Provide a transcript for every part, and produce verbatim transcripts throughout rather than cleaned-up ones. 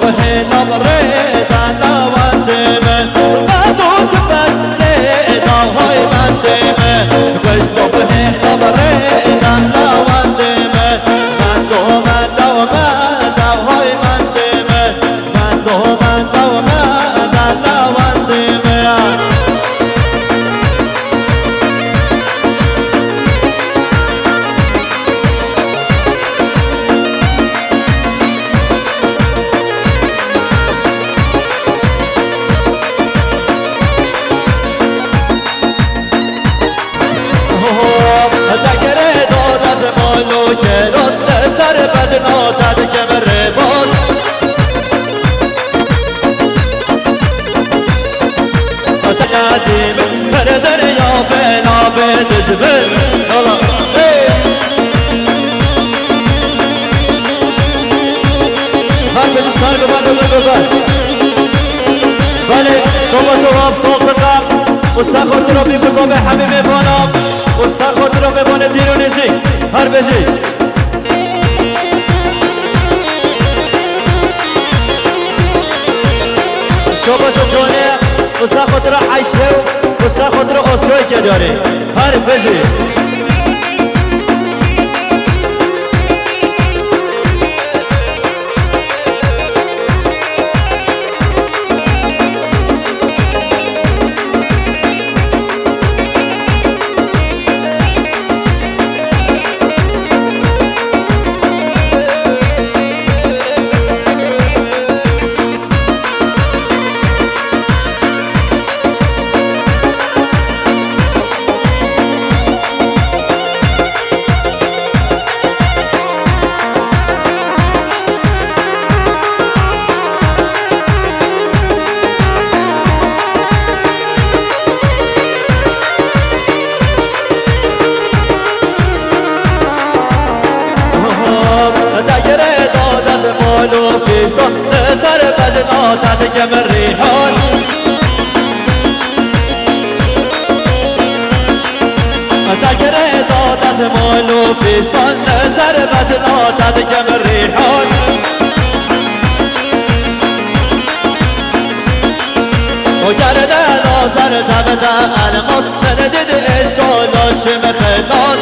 صبح نبرد على ودمه بعدو تبلد هاي مندمه خوش صبح نبرد على ودمه مندو مندو مندو هاي مندمه مندو مندو مندو على ودمه که راست سر بجنا تد کمر باز اتیادیم پر دریا بنا به دجبل هر بجی سر ببر ببر ببر بله شما شما ساقتقم استن خود را بیگذا به همه میبانم استن خود را ببانه دیرونیزی هر بجی شما شو جانه استن خود را حیشه و استن خود را آسرایی که داری هر بجی سر بجنا تحت کمر ریحان تگر داد از مال و پیستان سر بجنا تحت کمر ریحان و گردن آزر تبده الماس من دید اشالا شم خلاص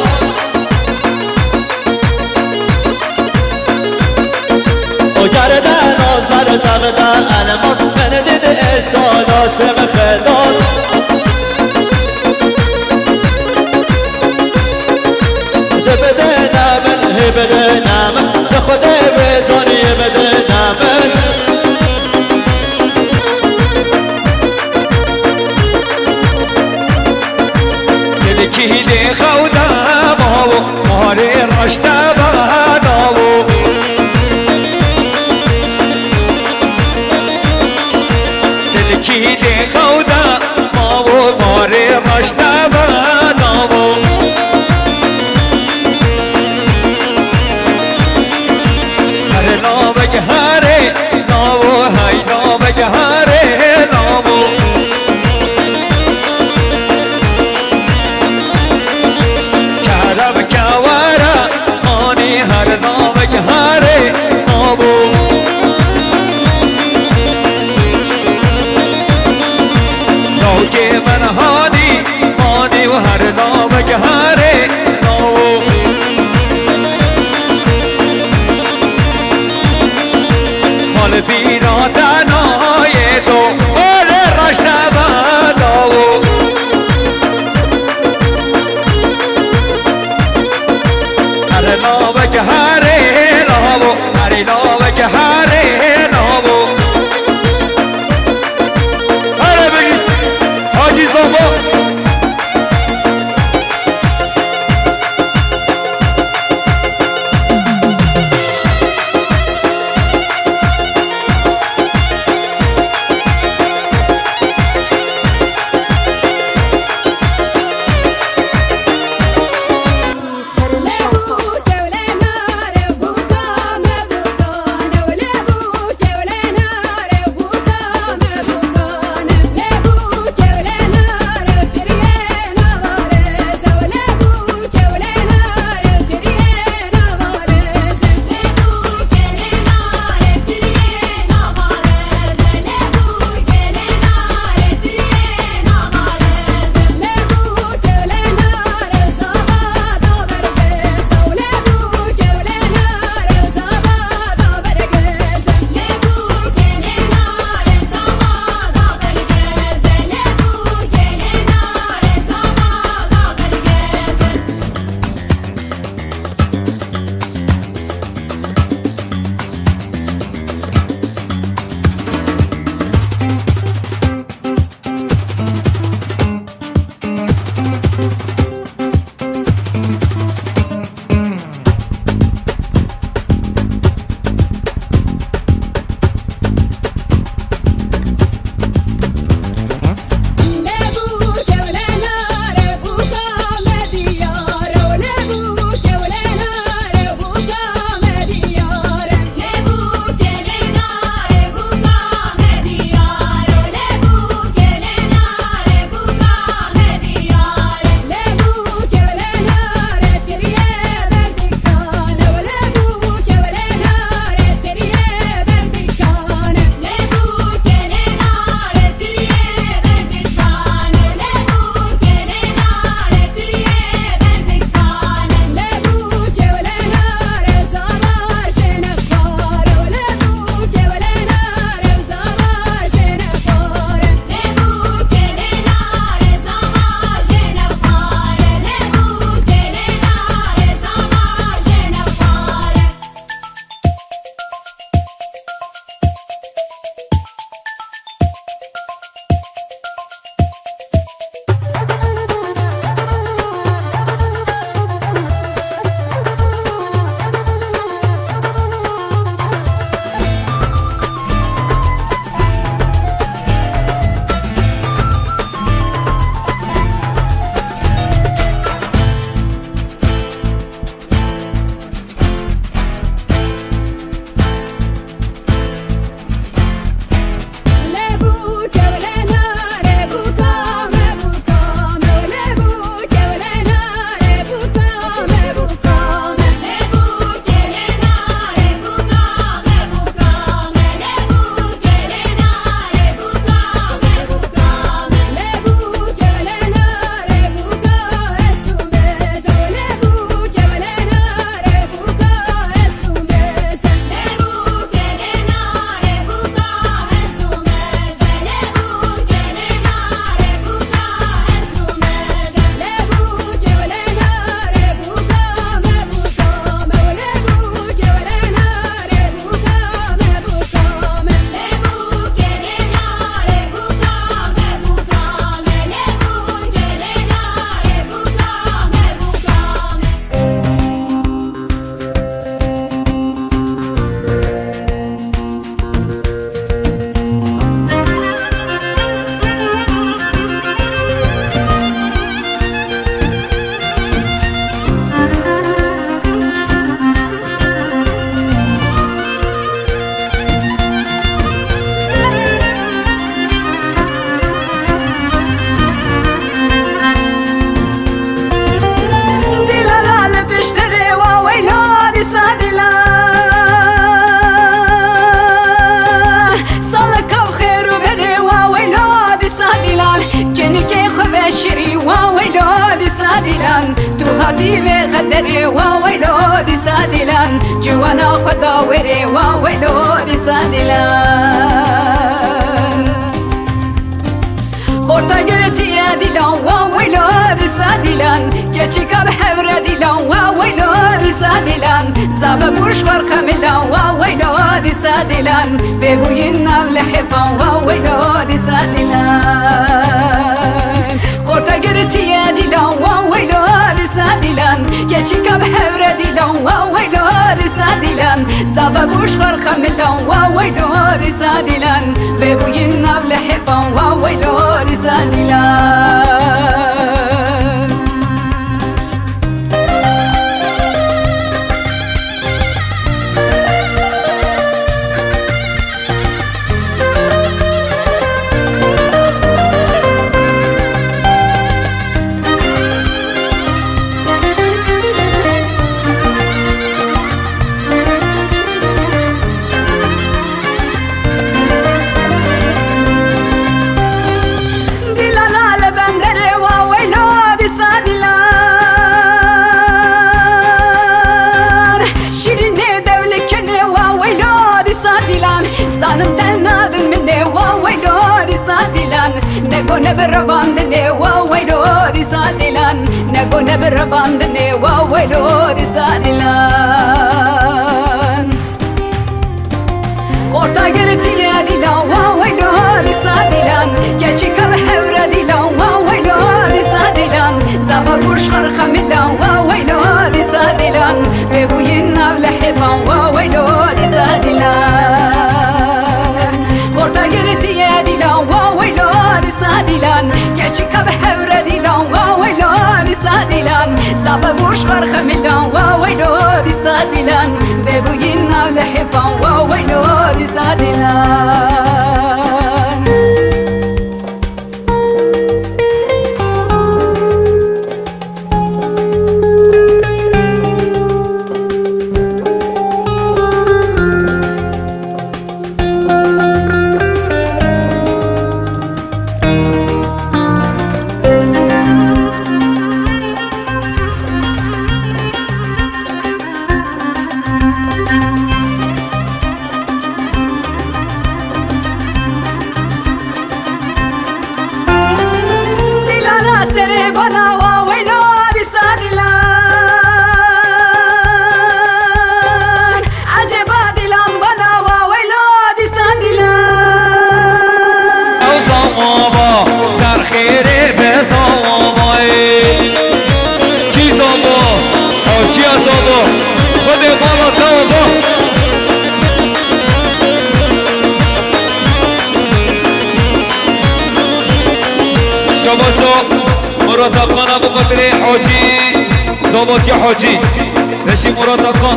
و گردن آزر تبده الماس من دید اشالا شم خلاص ده بده نمن هی بده نمن ده خوده به جانی بده نمن دلکی ده خوده باو ماری رشته باناو دلکی ده خوده باو ماری رشته باناو هر نامک هره ناو های نامک هره ناو کرم کوارا خانی هر نامک هره ناو نوکه من هانی خانی و هر نامک هره ناو مال بیرادن های تو مال رشته باناو هر نامک هره ناو هر نامک هره ناو هر بگیس حاجی زنبا هاتی به قدری و ویلو دی سادیلان جوانا خدا وری و ویلو دی سادیلان خورتا گرتی دیلان و ویلو دی سادیلان گچی کب حور دیلان و ویلو دی سادیلان زاب برش خرخ ملان و ویلو دی سادیلان ببوین نول حفان و ویلو دی سادیلان خورتا گرتی دیلان و ویلو دی سادیلان گچی کب حور دیلان و ویلو دی سادیلان زاب برش خرخ ملان و ویلو دی سادیلان ببوین نول حفان و ویلو دی سادیلان زانم تنادن مني وويلو دي سادلان نقول برباندني وويلو دي سادلان نقول برباندني وويلو دي سادلان خورتا قرتي يا ديلان وويلو دي سادلان كاشي كم حورة ديلان وويلو دي سادلان زابا برش خرخة ملان وويلو دي سادلان ببوينا لحبان وويلو دي سادلان خورتا گرتی دیلان و ویلو سادیلان گچی کب حور دیلان و ویلو سادیلان زاب برش خرخ ملان و ویلو سادیلان ببوین نول حفان و ویلو سادیلان سری بنا و ویلو دی سادیلان عجبا دیلان بنا و ویلو دی سادیلان او زامابا سر خیره به زامابای کی زاما؟ او چی زاما؟ خود بالا تابا شما صاف مراد خان ابو قدر حاجی زاباتی حاجی بشی مراد خان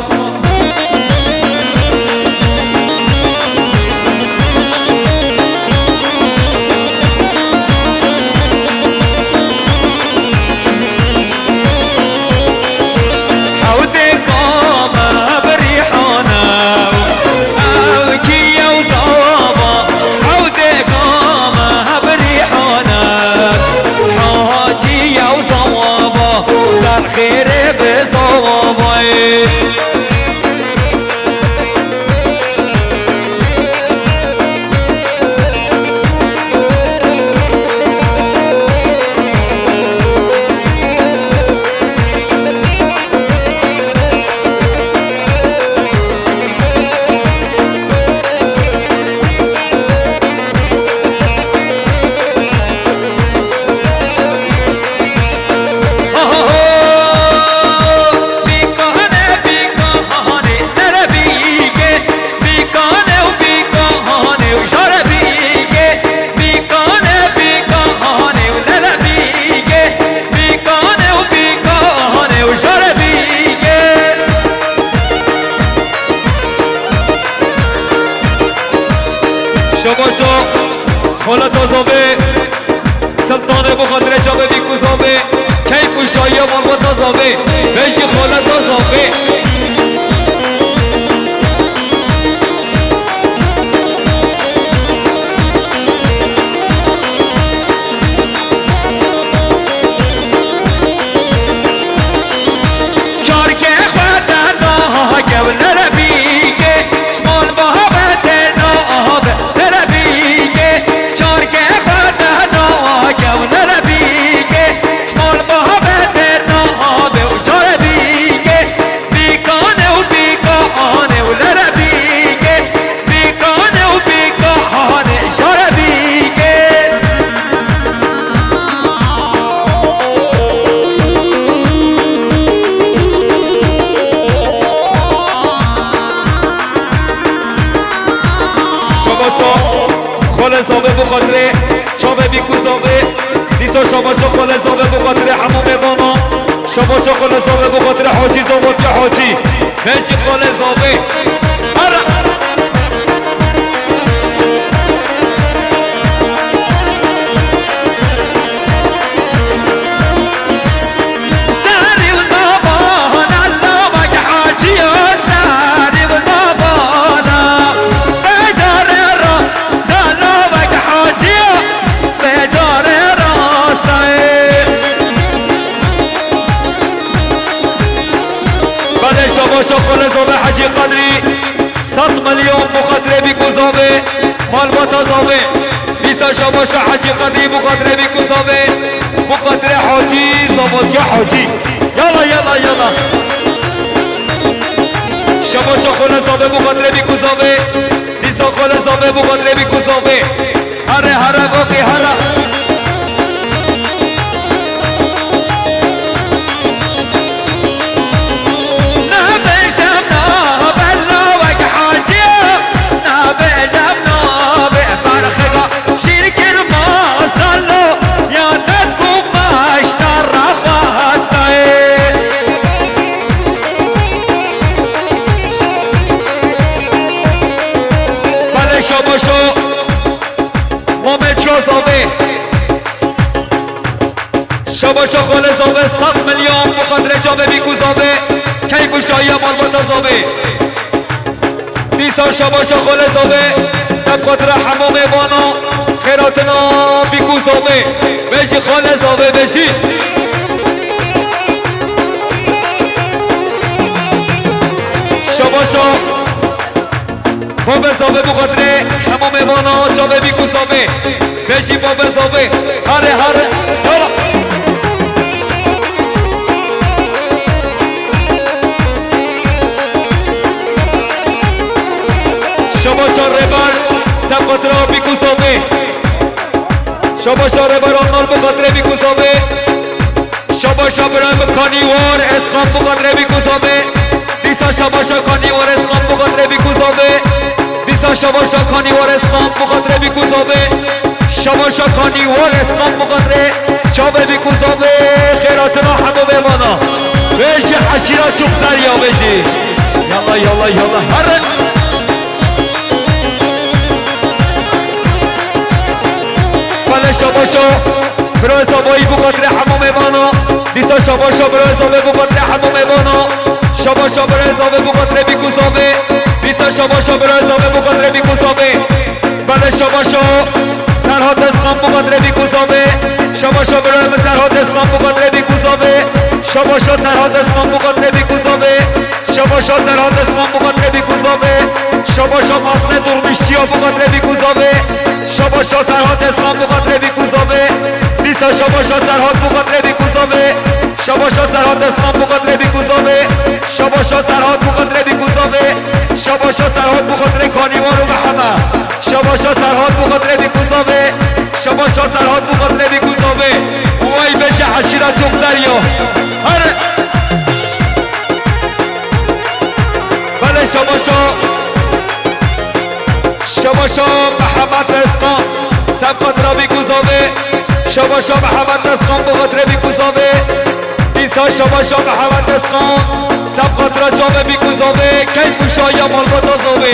خیره به زوابای شباشو خلا تازابه سلطان بخاطر جابه بیکوزابه کیف و شایی و مرمو تازابه بگی خلا تازابه خالصابه بخاطر چاوه بیکوزابه دیسا شاباشا خالصابه بخاطر همون بانا شاباشا خالصابه بخاطر حاجی زاباد یا حاجی بشی خالصابه هره شاباشا خالصابه حجی قدری صد میلیون مقدره بیکوزابه مال باتازابه بیسا شاباشا حجی قدری مقدره بیکوزابه مقدره حاجی زاباد یا حاجی یالا یالا یالا شاباشا خالصابه مقدره بیکوزابه بیسا خالصابه مقدره بیکوزابه هره هره باقی هره شاباشا خالصابه صد میلیون مخاطره جامه بیکوزابه کی بوشایی مال باتازابه بیسا شاباشا خالصابه سب خاطره حمام بانا خیراتنا بیکوزابه بشی خالصابه بشی شاباشا بابا زابه بخاطره حمام بانا جامه بیکوزابه بشی بابا زابه هره هره هره شاباشا ربر سب خاطره بیکوزابه شاباشا ربر آنال بخاطره بیکوزابه شاباشا برای کانیوار اسخام بخاطره بیکوزابه دیسا شاباشا کانیوار اسخام بخاطره بیکوزابه دیسا شاباشا کانیوار اسخام بخاطره بیکوزابه شاباشا کانیوار اسخام بخاطره چابه بیکوزابه خیراتنا همو بمانا بشی حشیرا چوب سریا بشی یالا یالا یالا هره شاباشا برای زابایی بخاطر حمام بانا دیسا شاباشا برای زابه بخاطر حمام بانا شاباشا برای زابه بخاطر بیکوزابه دیسا شاباشا برای زابه بخاطر بیکوزابه بله شاباشا سرحاد اسخام بخاطر بیکوزابه شاباشا برای سرحاد اسخام بخاطر بیکوزابه شاباشا سرحاد اسخام بخاطر بیکوزابه شاباشا سرحاد اسخام بخاطر بیکوزابه شاباشا ماسنه درمیشچیا بخاطر بیکوزابه شاباشا سرحاد اسلام بخاطر بیکوزابه دیسا شاباشا سرحاد بخاطر بیکوزابه شاباشا سرحاد اسلام بخاطر بیکوزابه شاباشا سرحاد بخاطر بیکوزابه شاباشا سرحاد بخاطر کانیوار و محمه شاباشا سرحاد بخاطر بیکوزابه شاباشا سرحاد بخاطر بیکوزابه وای بشه حشیرا چوبزریا هره بله شاباشا شاباشا محمد اسقان سب خاطره بیکوزابه شاباشا محمد اسقان بخاطره بیکوزابه دیسا شاباشا محمد اسقان سب خاطره جامه بیکوزابه کی پوشایی مال باتازابه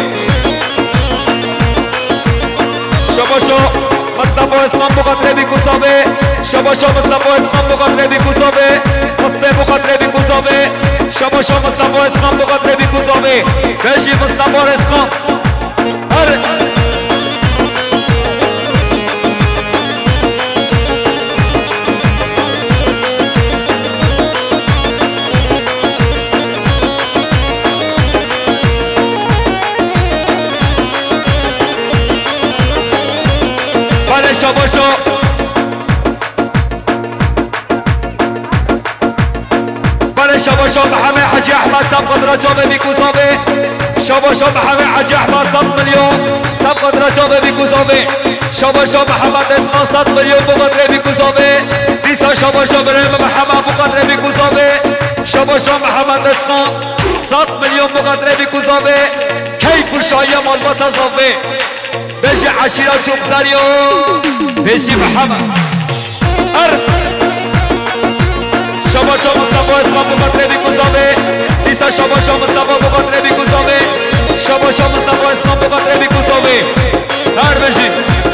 شاباشا مصطفی اسقان بخاطره بیکوزابه شاباشا مصطفی اسقان بخاطره بیکوزابه مصطفی بخاطره بیکوزابه شاباشا مصطفی اسقان بخاطره بیکوزابه بشی مصطفی اسقان هره بله شاباشا بله شاباشا به همه حجی احمد سب قدر جامه بیکوزابه شاباشا به همه حجی احمد صد میلیون سب قدر جامه بیکوزابه شاباشا محمد اسخان صد میلیون بقدر بیکوزابه دیسا شاباشا برای محمد بقدر بیکوزابه شاباشا محمد اسخان صد میلیون بقدر بیکوزابه کی پوشایی مال باتازابه بشي عشيرة وشوف زاريو بشي محمد أرض شما شما مصطفى اسمه بقدر بيكوزامي ديسا شما شما مصطفى بقدر بيكوزامي شما شما مصطفى اسمه بقدر بيكوزامي هر بشي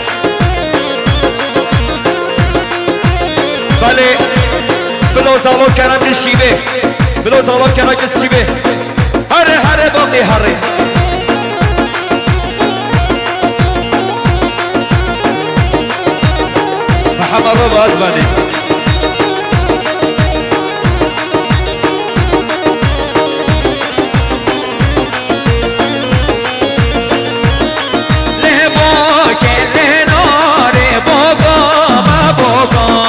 بله بلو زالون كرم الشيبه بلو زالون كرم الشيبه هره هره باقي هره محمد بابا ازماني له باقي له ناره بابا ما بابا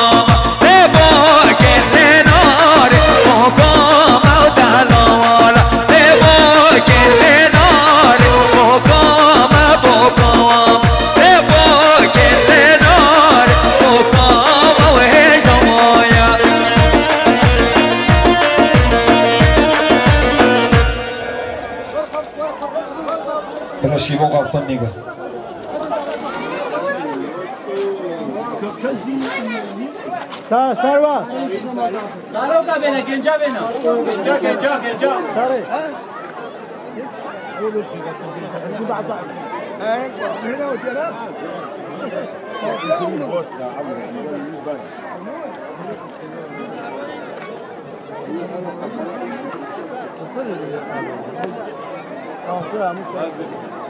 شیبون قفطان نگاه سر سر باز دارو کا بنا گنجا بنا گنجا گنجا گنجا سر بعد بعد هنا وهنا اه كده مش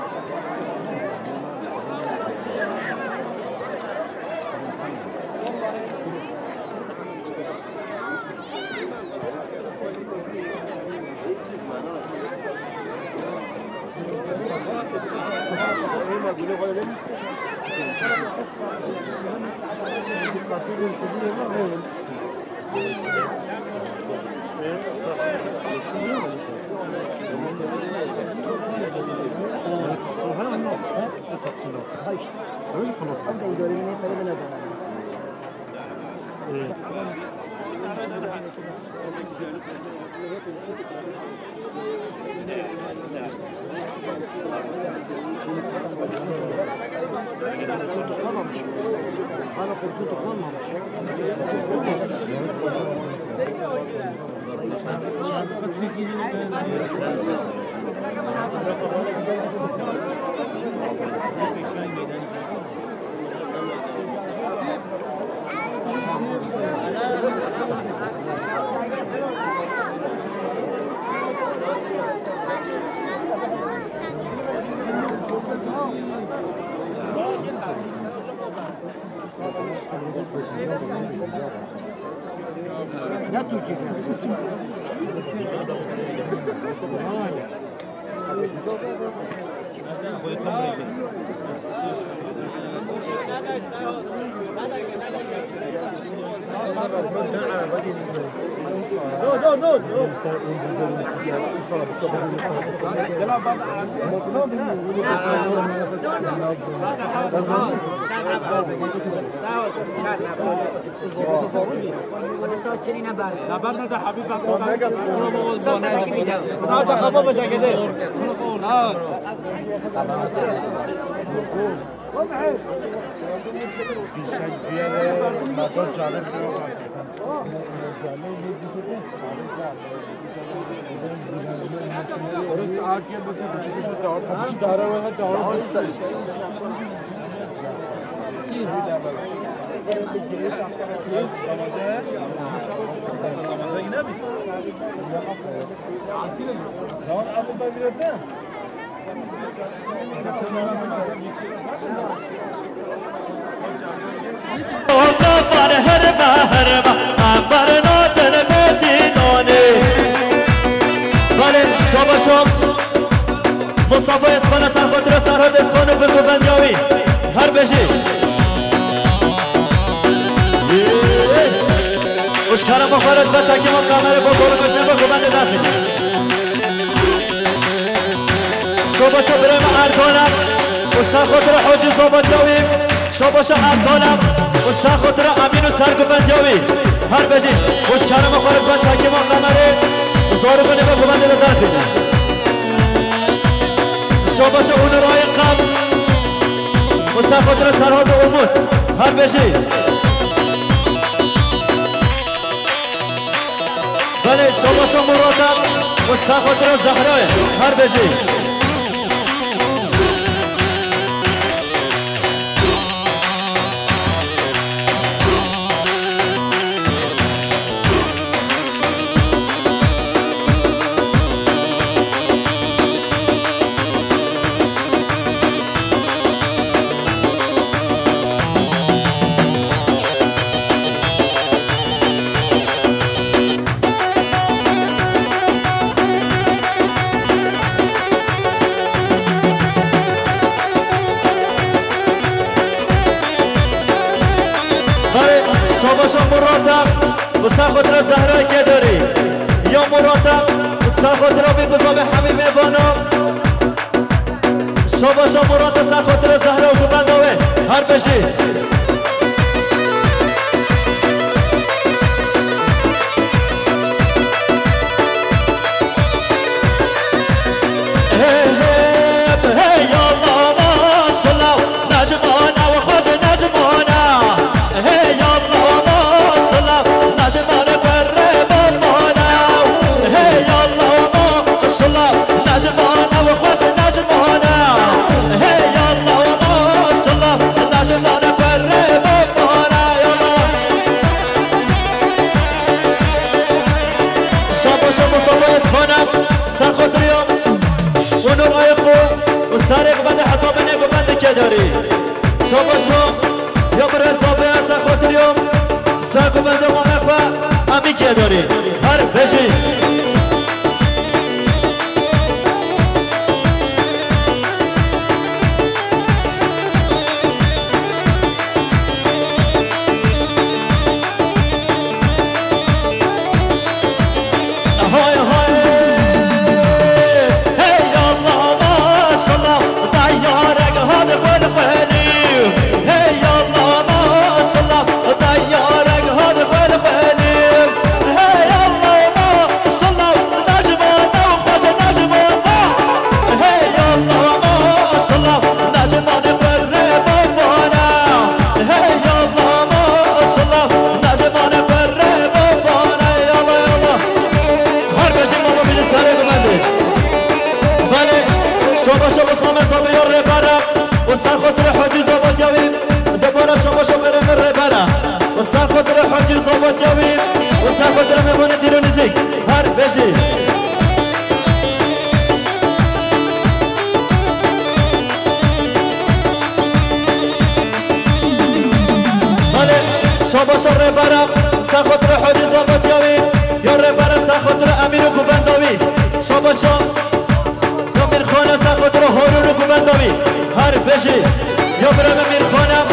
Hala korusu toplanmamış. Ne Türkiye? No, no, no. خود ساعت چنین نبرد نبرد نده حبیب ساعت ساعت که میدم ساعت خبا بشه کده ها في شيء بياله ما كنتش عارف مصطفى اسپانه سرخاطر سرحد اسپانه به گوبندیاوی هر بشی اشکارم با خارج بچه که ما کامره با گل کشنه با گوبنده داخل شو باشو برای ما اردانم و سرخاطر حاجی زابندیاوی شو باشو اردانم و سرخاطر امین و سرگوبندیاوی هر بشی اشکارم با خارج بچه که ما کامره و زارو کنه با گوبنده داخل شو باشو اون رای قم وسر خاطر سرهاد امود هر بشی بله شما شما مرادم وسر خاطر زهرای هر بشی شما مراتب و سر خاطر زهرای که داری یا مراتب و سر خاطر بی بزا به همین میوانم شما شما مراتب سر خاطر زهرا و گوبنداوه هر بشی داری هر بشی شاباش ربرم سخاطر حاجی زابطیاوی یا ربر سخاطر امیر و گوبنداوی شاباشا یا میرخانه سخاطر هارون و گوبنداوی هر بشی یا برم میرخانم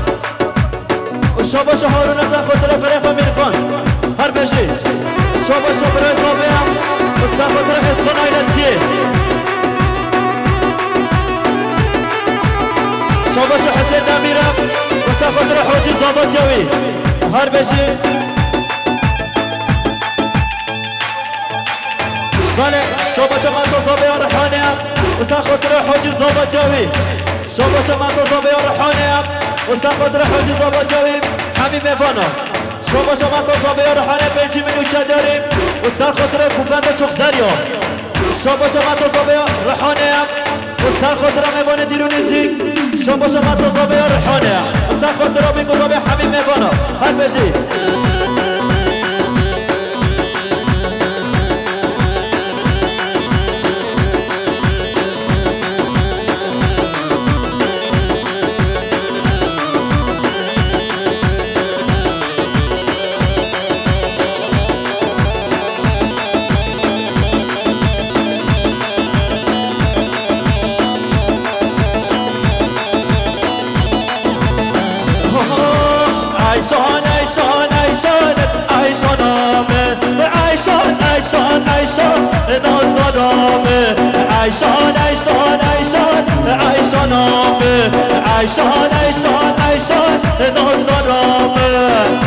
و شاباش هارون سخاطر فرق میرخان هر بشی شاباشا برای زابیم و سخاطر اسکان آیلسیه شاباش حسین امیرم و سخاطر حاجی زابطیاوی هر بشی بله شاباش مطازابه رحانه هم و سخاطر حاجی زابطیاوی شاباش مطازابه رحانه هم و سخاطر حاجی زابطیاوی همین میوانا شاباش مطازابه رحانه پنجی منو که داریم و سخاطر کوپند چخزریا شاباش مطازابه رحانه هم و سخاطر میوان دیرونی زیگ شاباش مطازابه رحانه و سخاطر میگذابه همین میوانا هر بشی عيشان عيشان عيشان عيشان عيشان عيشان عيشان ناز دادامه عيشان عيشان عيشان عيشان عيشان عيشان عيشان ناز دادامه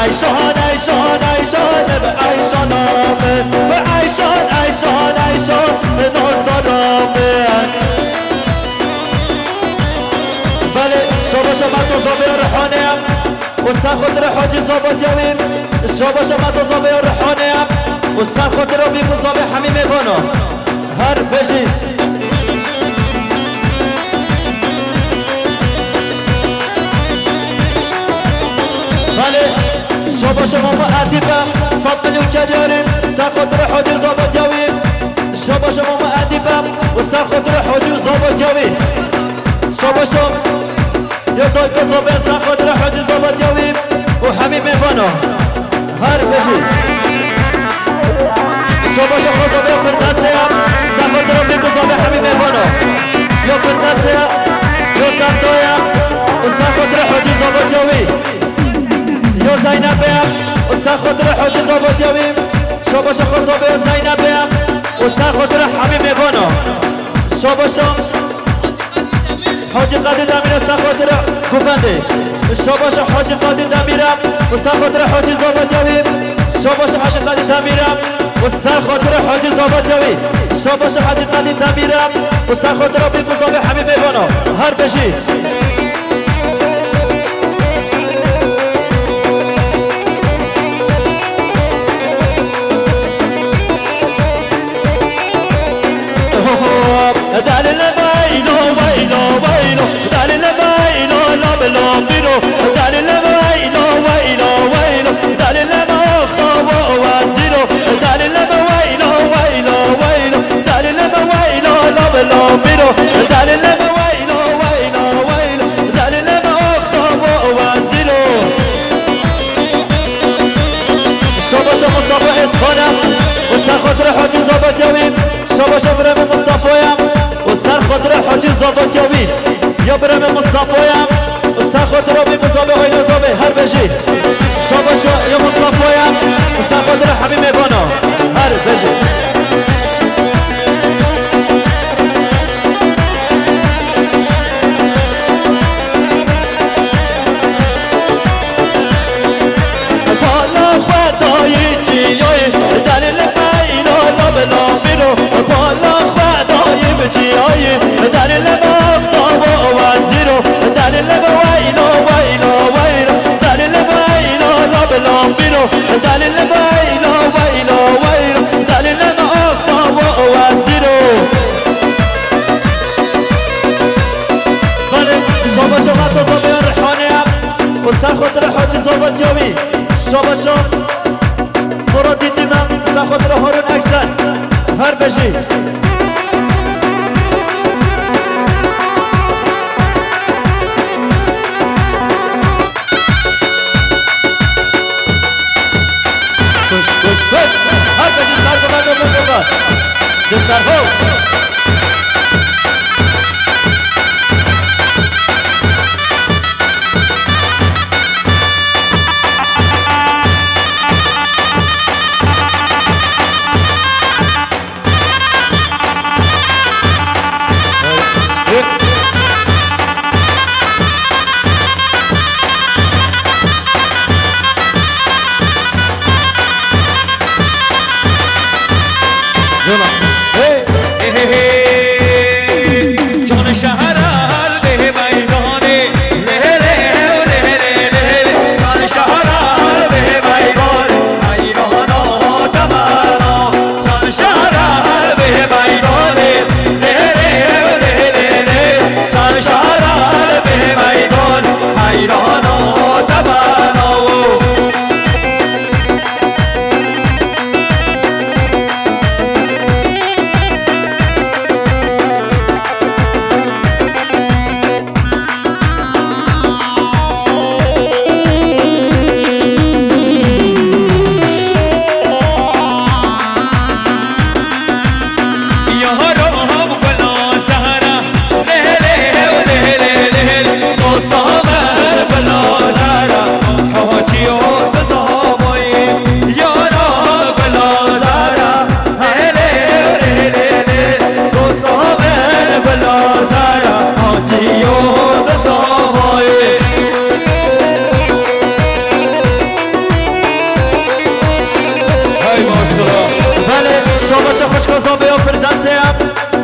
عیشان عیشان عیشان به عیشانامه به عیشان عیشان عیشان به نازدارامه بله شما شما تو زابه رحانه و سر خاطر حاجی زابادیویم شما شما تو زابه رحانه و سر خاطر بی مزابه همین میبانا هر بجید بله شما شما ما ادیبم صد میلیون کلیاریم سر خاطر حاجی زابادیویم شما شما ما ادیبم و سر خاطر حاجی زابادیویم شما شما یا دایک زابه سر خاطر حاجی زابادیویم و همین میبانا هر بجید شما شما زابه فردسه سر خاطر بی مزابه همین میبانا یا فردسه یا سردایم و سر خاطر حاجی زابادیویم یا زینب بیم و سر خاطر حاجی زابادیویم شما شما زابه زینب بیم و سر خاطر حمیم میبانا شما شما حاجی قدی دمیره سر خاطر گفنده شما شما حاجی قدی دمیرم و سر خاطر حاجی زابادیویم شما شما حاجی قدی دمیرم و سر خاطر حاجی زابادیوی شما شما حاجی قدی دمیرم و سر خاطر بی مزابه حمیم میبانا هر بشی دلیل ویلو ویلو ویلو دلیل ویلو لب لبینو دلیل ویلو ویلو ویلو دلیل ما خواب و وزیرو دلیل ویلو ویلو ویلو دلیل ویلو لب لبینو دلیل ویلو ویلو ویلو دلیل ما خواب و وزیرو شما شما مصطفی اسخانم و سر خاطر حاجی زابادیویم شما شما برم مصطفیم و سر خاطر حاجی زابادیویم یا برم مصطفیم و سر خاطر بی مزابه های نزابه هر بجی شما شما یا مصطفیم و سر خاطر حمیم میبانا هر بجی دلیل ما خواب و وزیرو دلیل ویلو ویلو ویلو دلیل ویلو لب لبینو دلیل ویلو ویلو ویلو دلیل ما خواب و وزیرو بله شما شما تو زابه رحانه هم و سر خاطر حاجی زابادیوی شما شما مرا دیدیم سر خاطر هارون اکسن هر بشی هر کسی سر ببند و ببند به سرها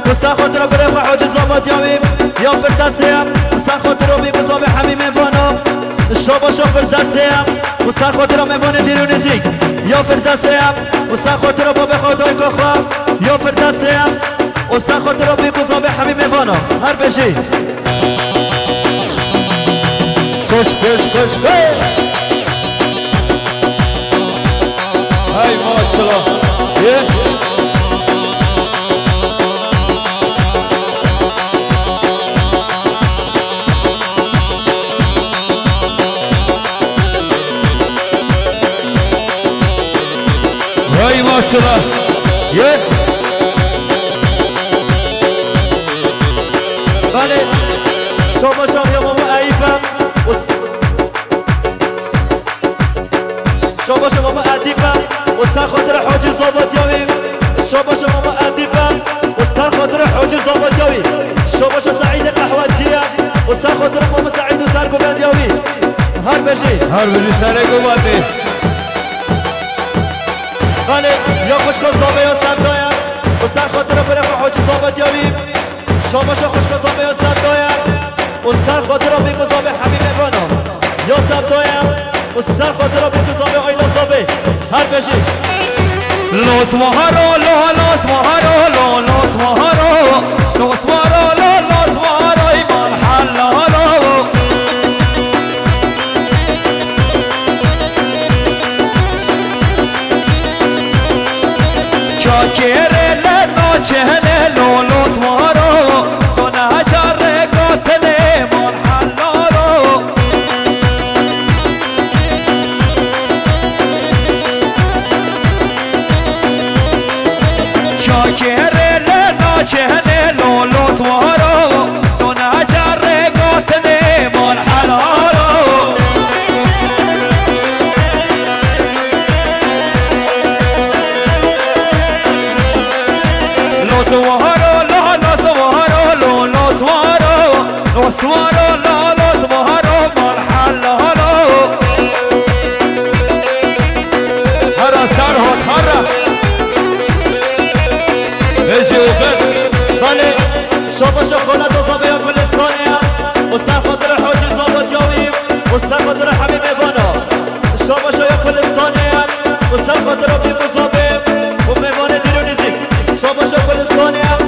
وسا خاطر برای حاجز آباد یاویم یا فردسیم وسا خاطر بی مصاب حمیم وانا شابا شا فردسیم وسا خاطر میوان دیرونزی یا فردسیم وسا خاطر باب خدای کخوا یا فردسیم وسا خاطر بی مصاب حمیم وانا هر بشی کش کش کش های ماشالله های ماشالله یه بله شما شما یا ماما عیبم شما شما ما ادیبم و سر خاطر حاجز آباد یاویم شما شما ما ادیبم و سر خاطر حاجز آباد یاویم شما شما سعید قهوتیه و سر خاطر ماما سعید و سر گوبند یاوی هر بشی هر بشی سر گوبنده بله یا خوشکا زابه یا سبدایم و سر خاطر برای حاجز آباد یاویم شما شما خوشکا زابه یا سبدایم و سر خاطر بیگو زابه حمیم ابانم یا سبدایم و سر خاطر بیگو زابه آیلا زابه هر بشی Los mojaro, lo, los mojaro, lo, los mojaro, los mojaro, lo, los mojaro, y malhalalo. Ya quiere la noche, lo, los mojaro, con acharre, cotele, malhalalo. quiere la noche de los mueros con acharre tenemos el halalo los mueros los los mueros los los mueros los mueros los mueros el halalo hara sarho hara بله شما شکلات و زابه یا گلستانیم و سر خاطر حاجز آباد یاویم و سر خاطر حمیم ایوانا شما شا یا گلستانیم و سر خاطر بیگو زابه و میوان دیرونیزی شما شا گلستانیم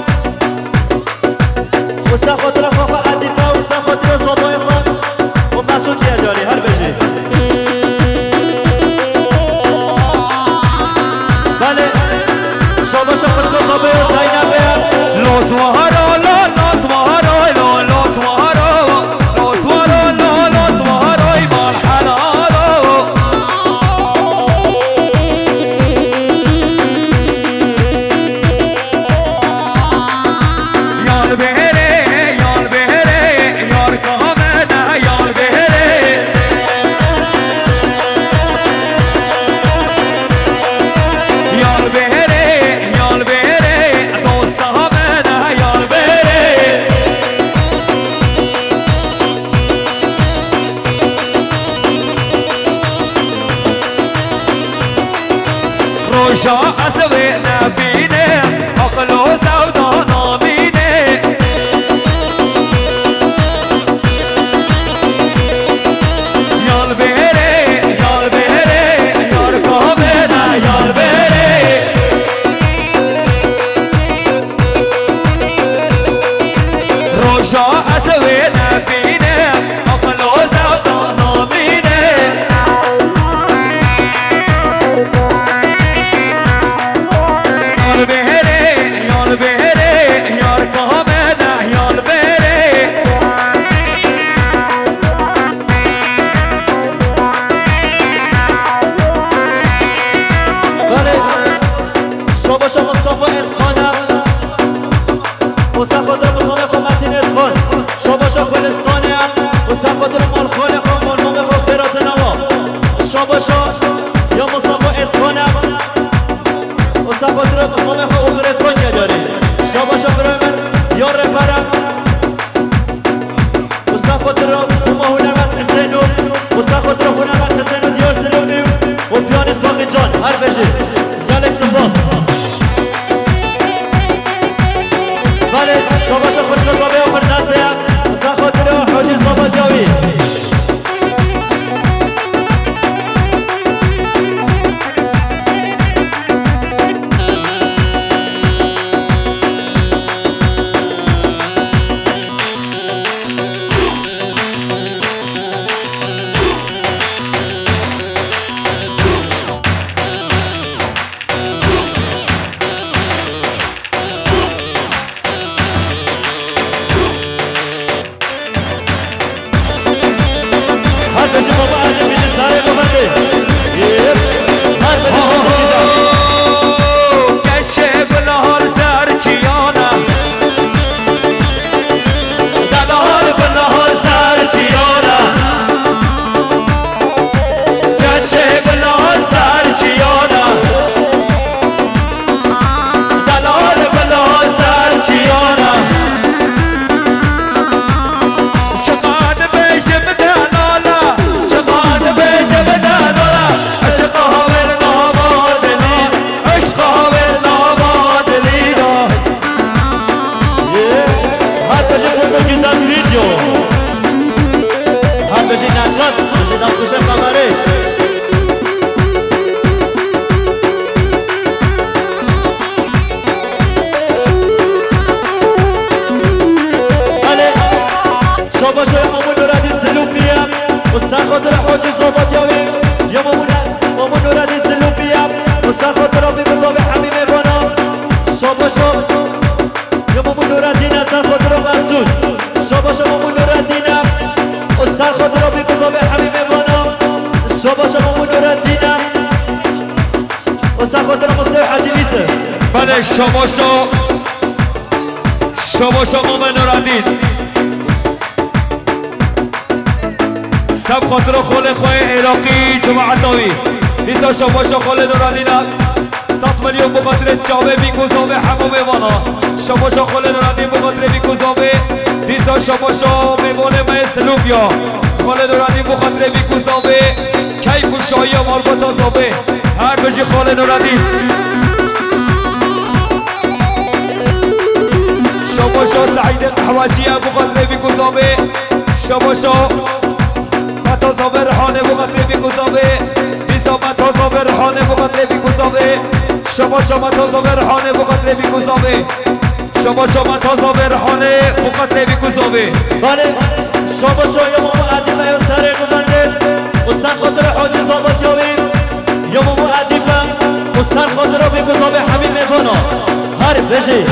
و سر خاطر خواه عدیفه و سر خاطر زابای خان و مسعود یجاری هر بجی بله شما شا خوشکا زابه یا زینبه Los mojaros, los, los mojaros, los, los mojaros, los mojaros, los, los mojaros, y malhalalo. Yar behere, yar behere, yar kameda, yar behere. Yar behere, yar behere, dosta روشا أسوي نبيني أقلو سودا ناميني يال بيري يال بيري يال كومينا يال بيري روشا أسوي نبيني أقلو سودا ناميني یا مصطفی اسپانم و سخاطر مصطفی خو اخر اسپانیا داری شاباشا برای من یا رفرم و سخاطر ما هنمت حسینو و سخاطر هنمت حسینو دیار سلومی و پیانیست باقی جان هر بشه گلک سپاس بگذابه همین میبانا شابا شاب یا مامون نورالدین از سر خود رو مسعود شابا شاب مامون نورالدین و سر خود رو بگذابه همین میبانا شابا شاب مامون نورالدین و سر خود رو مصطفی حاجی نیسه بله شما شو شما شو مامون نورالدین سب خاطر خول خواه عراقی جماعت ناوی نیسا شما شو خول نورالدین صد میلیون بخاطر جامعه بیگذابه همه میوانا شما شو خول نورالدین بخاطر بیگذابه نیسا شما شو میوانه مای سلوفیا خول نورالدین بخاطر بیگذابه کیف و شایی و مالبات آزابه هر بجی خول نورالدین شما شو سعید حواشیه بخاطر بیگذابه شما شو متازابه رحانه بخاطر بیگذابه نیسا متازابه رحانه بخاطر بیگذابه شما شما متازابه رحانه بخاطر بیگذابه شما شما متازابه رحانه بخاطر بیگذابه بله شما شما مامو عدیبه یا سر قبنده و سر خاطر حاجی زابط یابیم یا مامو عدیبه و سر خاطر بیگذابه همین میفانا هر بشی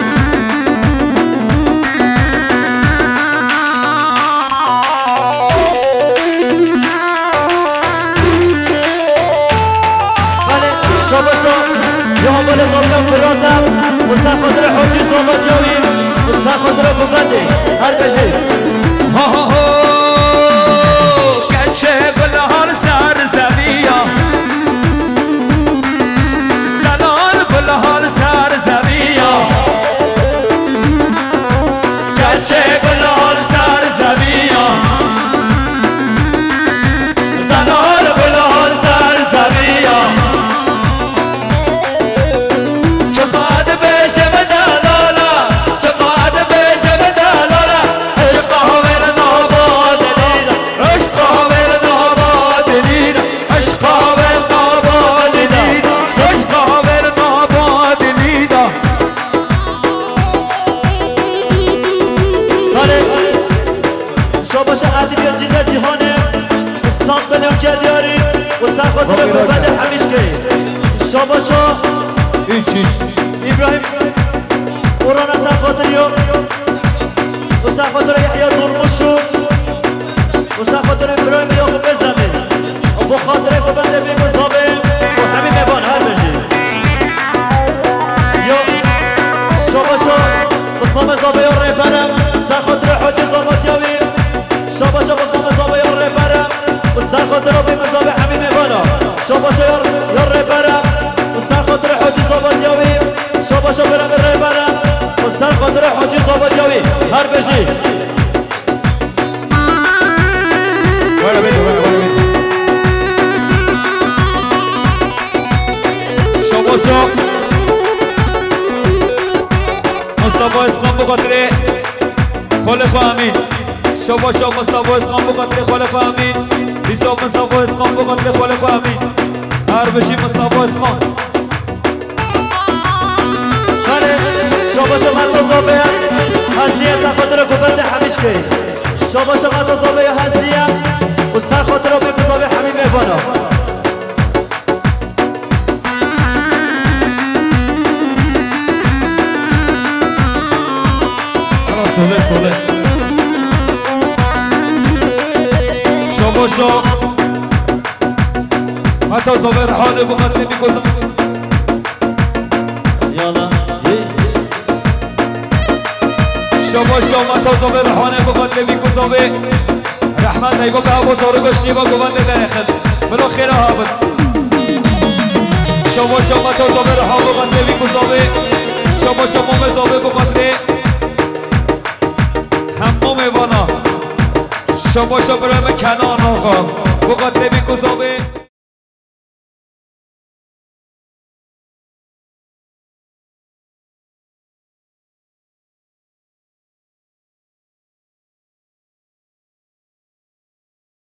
شابا شاب یا بله زابطم فراتم و سر خاطر حاجی زابط یابیم و سر خاطر قبنده هر بشی ها ها ها گچه گلهار سر زمیا دلال گلهار سر زمیا گچه گلهار سر زمیا دلال گلهار سر زمیا چقدر بشه بدلالا چقدر بشه بدلالا عشق هاور ناباد دیدا عشق هاور ناباد دیدا عشق هاور ناباد دیدا عشق هاور ناباد دیدا بله شاباش عدیب یا چیز جهانه سام بنام که دیاری و سر خاطر قبنده همیش که شاباشا هیچ هیچ ابراهیم قرآن سر خاطر یو و سر خاطر یحیی درموشو و سر خاطر ابراهیم یاقوب بزنه و با خاطر قبنده بیگذابه و همین میبان هر بجی یا شاباشا بسمام زابه یا ریپرم سر خاطر حاجی زابط یابیم شاباشا بسمام زابه یا ریپرم و سر خاطر بیگذابه همین میبانا شاباشا یا ریپرم و سر خاطر حاجی زابط یابیم شاباشا برم ریپرم و سر خاطر حاجی زابط یابیم هر بشی برو بده برو برو بده شما شو مصطفی اسلام بخاطر خلف امین شما شو مصطفی اسلام بخاطر خلف امین نیسا مصطفی اسلام بخاطر خلف امین هر بشی مصطفی اسلام بله شاباشا متازابه هزنیه سر خاطر قبنده همیش که شاباشا متازابه هزنیه و سر خاطر بیگذابه همین میبانا سوله سوله شما شو متازابه رحانه بخاطر بیگذابه یالا شما شما متازابه رحانه بخاطر بیگذابه رحمت نیگو به بازار گشنی با گوانده در خد بلو خیره ها بود شما شما متازابه رحانه بخاطر بیگذابه شما شما مزابه بخاطر همه میوانا شما شما برای کنان آقا بخاطر بیگذابه